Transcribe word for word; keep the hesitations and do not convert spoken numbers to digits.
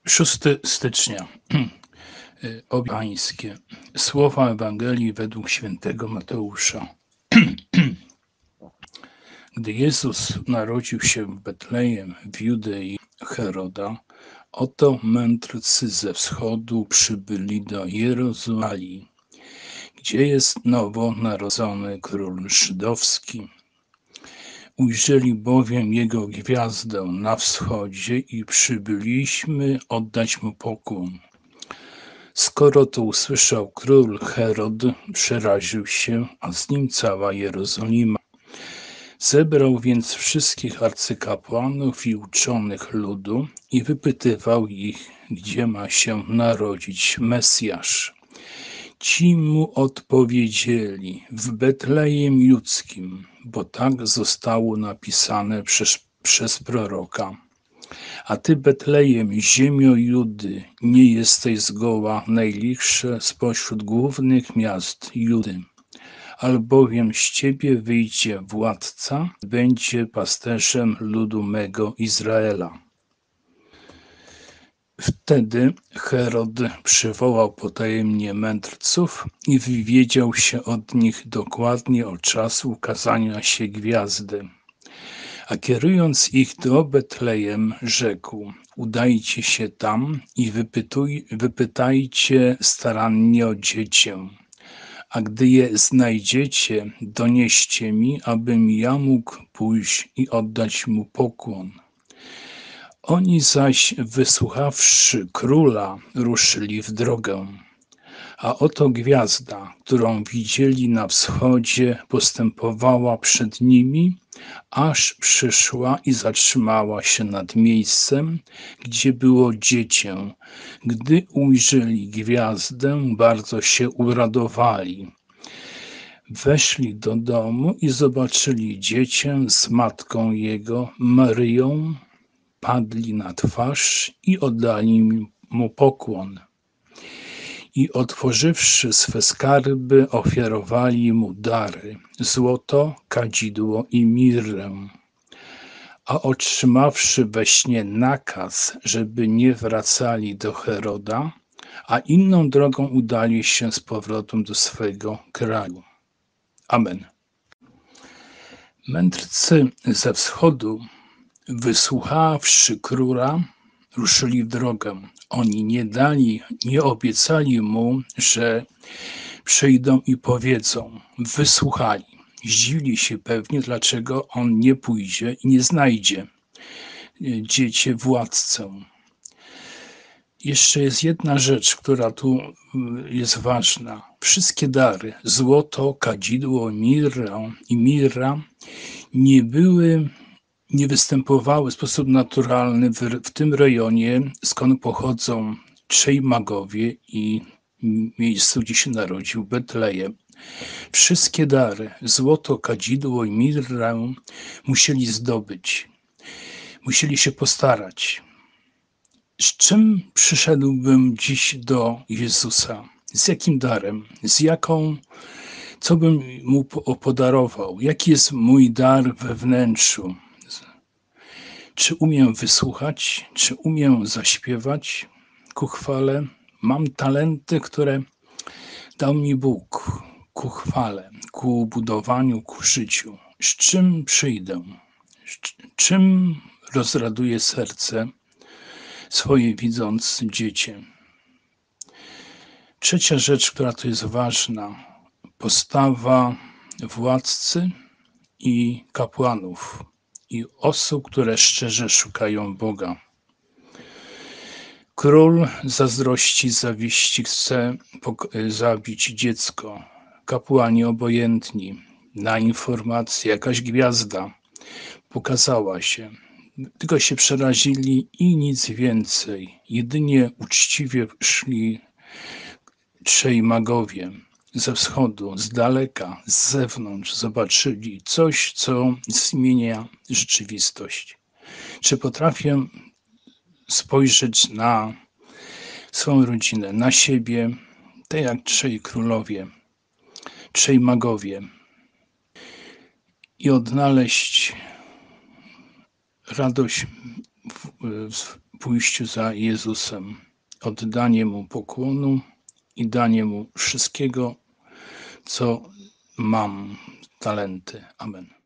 szóstego stycznia. Objawienie pańskie. Słowa Ewangelii według świętego Mateusza. Gdy Jezus narodził się w Betlejem w Judei Heroda, oto mędrcy ze wschodu przybyli do Jerozolimy, gdzie jest nowonarodzony król żydowski. Ujrzeli bowiem jego gwiazdę na wschodzie i przybyliśmy oddać mu pokłon. Skoro to usłyszał król Herod, przeraził się, a z nim cała Jerozolima. Zebrał więc wszystkich arcykapłanów i uczonych ludu i wypytywał ich, gdzie ma się narodzić Mesjasz. Ci mu odpowiedzieli: w Betlejem Judzkim, bo tak zostało napisane przez, przez proroka. A ty, Betlejem, ziemio Judy, nie jesteś zgoła najlichsze spośród głównych miast Judy, albowiem z ciebie wyjdzie władca, będzie pasterzem ludu mego Izraela. Wtedy Herod przywołał potajemnie mędrców i wywiedział się od nich dokładnie o czas ukazania się gwiazdy. A kierując ich do Betlejem, rzekł: udajcie się tam i wypytuj, wypytajcie starannie o dziecię. A gdy je znajdziecie, donieście mi, abym ja mógł pójść i oddać mu pokłon. Oni zaś, wysłuchawszy króla, ruszyli w drogę. A oto gwiazda, którą widzieli na wschodzie, postępowała przed nimi, aż przyszła i zatrzymała się nad miejscem, gdzie było dziecię. Gdy ujrzeli gwiazdę, bardzo się uradowali. Weszli do domu i zobaczyli dziecię z matką jego, Maryją, padli na twarz i oddali mu pokłon. I otworzywszy swe skarby, ofiarowali mu dary: złoto, kadzidło i mirrę. A otrzymawszy we śnie nakaz, żeby nie wracali do Heroda, a inną drogą udali się z powrotem do swego kraju. Amen. Mędrcy ze wschodu, wysłuchawszy króla, ruszyli w drogę. Oni nie dali, nie obiecali mu, że przyjdą i powiedzą. Wysłuchali. Zdziwili się pewnie, dlaczego on nie pójdzie i nie znajdzie dziecię władcę. Jeszcze jest jedna rzecz, która tu jest ważna. Wszystkie dary, złoto, kadzidło, mirra i mirra, nie były nie występowały w sposób naturalny w, w tym rejonie, skąd pochodzą trzej magowie i miejscu, gdzie się narodził, Betlejem. Wszystkie dary, złoto, kadzidło i mirrę, musieli zdobyć. Musieli się postarać. Z czym przyszedłbym dziś do Jezusa? Z jakim darem? Z jaką, co bym mu podarował? Jaki jest mój dar we wnętrzu? Czy umiem wysłuchać? Czy umiem zaśpiewać ku chwale? Mam talenty, które dał mi Bóg ku chwale, ku budowaniu, ku życiu. Z czym przyjdę? Czym rozraduję serce swoje, widząc dziecię? Trzecia rzecz, która tu jest ważna, postawa władcy i kapłanów i osób, które szczerze szukają Boga. Król zazdrości, zawiści, chce zabić dziecko. Kapłani obojętni na informację, jakaś gwiazda pokazała się. Tylko się przerazili i nic więcej. Jedynie uczciwie szli trzej magowie ze wschodu, z daleka, z zewnątrz, zobaczyli coś, co zmienia rzeczywistość. Czy potrafię spojrzeć na swoją rodzinę, na siebie, tak jak trzej królowie, trzej magowie i odnaleźć radość w, w pójściu za Jezusem, oddanie Mu pokłonu i danie Mu wszystkiego, co mam, talenty. Amen.